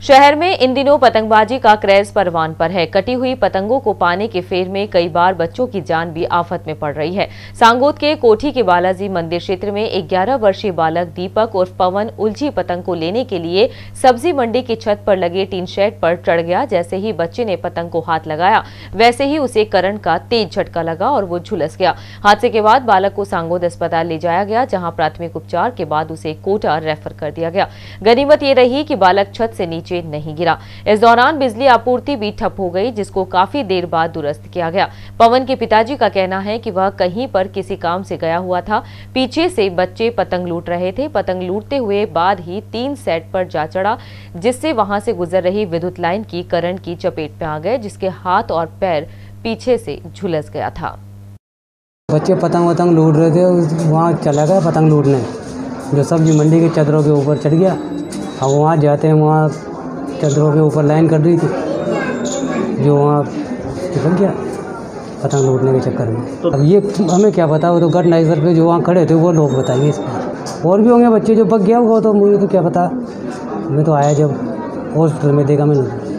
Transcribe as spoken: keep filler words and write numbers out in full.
शहर में इन दिनों पतंगबाजी का क्रेज परवान पर है। कटी हुई पतंगों को पाने के फेर में कई बार बच्चों की जान भी आफत में पड़ रही है। सांगोद के कोठी के बालाजी मंदिर क्षेत्र में एक ग्यारह वर्षीय बालक दीपक उर्फ पवन उलझी पतंग को लेने के लिए सब्जी मंडी की छत पर लगे टीन शेड पर चढ़ गया। जैसे ही बच्चे ने पतंग को हाथ लगाया, वैसे ही उसे करंट का तेज झटका लगा और वो झुलस गया। हादसे के बाद बालक को सांगोद अस्पताल ले जाया गया, जहां प्राथमिक उपचार के बाद उसे कोटा रेफर कर दिया गया। गनीमत ये रही कि बालक छत से नीचे नहीं गिरा। इस दौरान बिजली आपूर्ति भी ठप हो गई, जिसको काफी देर बाद दुरुस्त किया गया। पवन के पिताजी का कहना है कि वह कहीं पर किसी काम से गया हुआ था। पीछे से बच्चे पतंग लूट रहे थे। पतंग लूटते हुए बाद ही तीन सेट पर जा चढ़ा, जिससे वहां से गुजर रही विद्युत लाइन की करंट की चपेट में आ गए, जिसके हाथ और पैर पीछे से झुलस गया था। बच्चे पतंग वतंग लूट रहे थे, वहाँ चला गया पतंग लूटने, जो सब्जी मंडी के चदरों के ऊपर चढ़ गया। अब वहाँ जाते हैं, वहाँ चदरों के ऊपर लाइन कर रही थी, जो वहाँ चिपक गया पतंग लूटने के चक्कर में। अब ये हमें क्या पता, वो तो घटनास्थल पे जो वहाँ खड़े थे वो लोग बताएंगे इसका। और भी होंगे बच्चे जो बच गया होगा, तो मुझे तो क्या पता। मैं तो आया जब हॉस्पिटल में देखा मैंने।